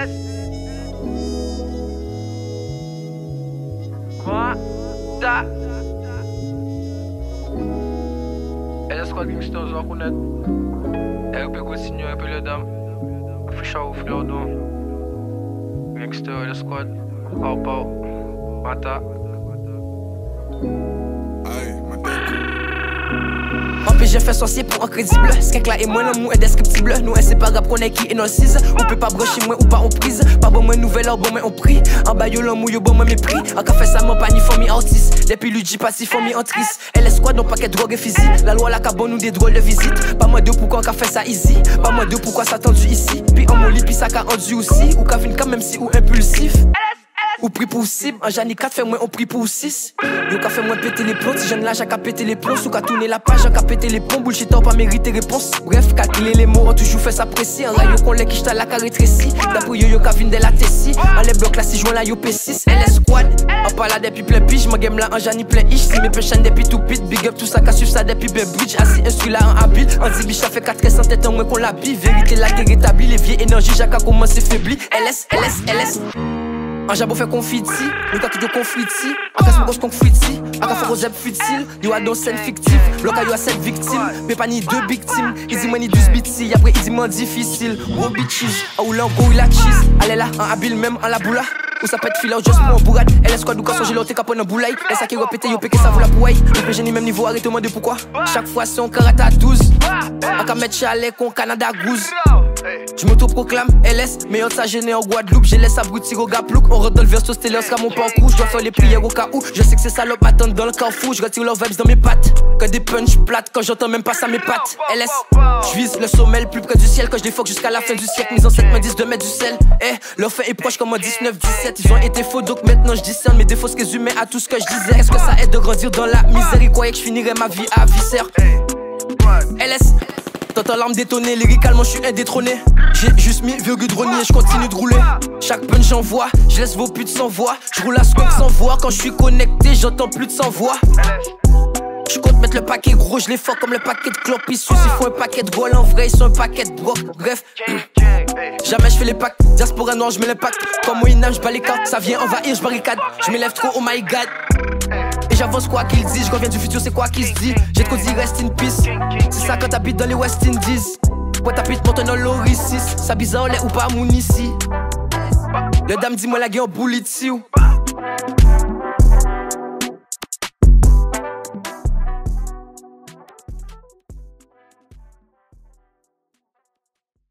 Quoi? Da. LS Squad Gangster, vous allez connaître. RP continue, RP les dames. Ficha ou Fleurdon. Gangster, LS Squad. Pau Pau. Mata. En plus j'ai fait sorcier pour incrédible. Skek là et moi l'amour indescriptible. Nous c'est pas grave qu'on est qui et non 6. On peut pas brocher moi ou pas en prise. Pas bon moi nouvelle or bon moi on prie. En bas yo l'amour yo bon moi mépris. En café ça mon pas ni famille artiste. Depuis Luigi pas si famille en triste. Elle est squad non paquet drogue et physique. La loi la cabon nous des drôles de visite. Pas moi deux pourquoi on fait ça easy. Pas moi deux pourquoi ça tendu ici. Puis en mon lit puis ça qu'a rendu aussi. Ou qu'a vine quand même si ou impulsif. Ou pris pour cible, en Jani 4 fait moins on pris pour 6. Yo qu'a fait moins péter les plombs, si jeune là j'ai qu'à péter les plombs. Ou qu'a tourner la page, j'ai qu'à péter les plombs. Bullshit pas mérité réponse. Bref, calculer les mots, on toujours fait ça précis. En rayon qu'on l'est qui j't'a la carré rétrécie. D'après yo qu'a vine de la tessie. En les blocs là si joint là yo P6. LS Squad, en parle depuis plein pige. Mon game là en Jani plein ish. Si mes péchanes depuis tout pit, big up tout ça qu'a suivre ça depuis ben bridge. Assis instru là en habile. En dit biche ça fait 4 sans tête en moins qu'on l'habille. Vérité là qui rétablit les vieilles énergies, j'ai qu'à commencer faibli. LS. En jabot fait confiti, nous qu'a toujours confliti. En casse mon gosse confliti, en café roseb futile. Yo a dans scène fictive, local yo a 7 victimes. Mais pas ni 2 victimes, ils disent moi ni 12 bitsi. Après ils disent moi difficile, gros bitches. Ou là encore il a cheese, allez là, en habile même en la boula. Ou ça peut être filer juste pour un bourrade. Elle est squad ou quand son geloté capone en boulaye. Elle ça qui répète yo pété ça vaut la pouaille. Le PG ni même niveau arrêtez moi de pourquoi. Chaque fois c'est un karate à 12. En qu'à mettre chalet qu'on Canada gouze. Je m'auto-proclame LS, meilleur de sa gênée en Guadeloupe. J'ai laissé abrutir au gap look. On rentre dans le verso stellaire, sera mon parcours. Je dois faire les prières au cas où. Je sais que ces salopes attendent dans le carrefour. Je retire leurs vibes dans mes pattes. Que des punch plates quand j'entends même pas ça mes pattes. LS, je vise le sommet le plus près du ciel. Quand je les fuck jusqu'à la fin du siècle. Mes ancêtres me disent de mettre du sel. Leur fin est proche comme en 19-17. Ils ont été faux donc maintenant je discerne mes défauts, ce que j'humais à tout ce que je disais. Est-ce que ça aide de grandir dans la misère? Ils croyaient que je finirais ma vie à viscère. LS, t'entends l'arme détonner, lyricalement je suis indétrôné. J'ai juste mis virgule drone et je continue de rouler. Chaque punch j'envoie, je laisse vos putes sans voix. Je roule à skunk sans voix, quand je suis connecté j'entends plus de sans voix. Je compte mettre le paquet gros, je les fuck comme le paquet de clopes. Ils s'il faut un paquet de goal en vrai, ils sont un paquet de broc. Bref, jamais je fais les packs, diaspora noir je mets l'impact. Comme Moïnam je bats les cartes, ça vient envahir, je barricade. Je m'élève trop, oh my god. Et j'avance quoi qu'il dit, je reviens du futur, c'est quoi qui se dit. J'ai trop dit rest in peace. C'est ça quand t'habites dans les West Indies. Quand t'habites maintenant l'Oricis. Ça bizarre, on l'est ou pas, mon ici. Le dame dis-moi la gueule en boule ici.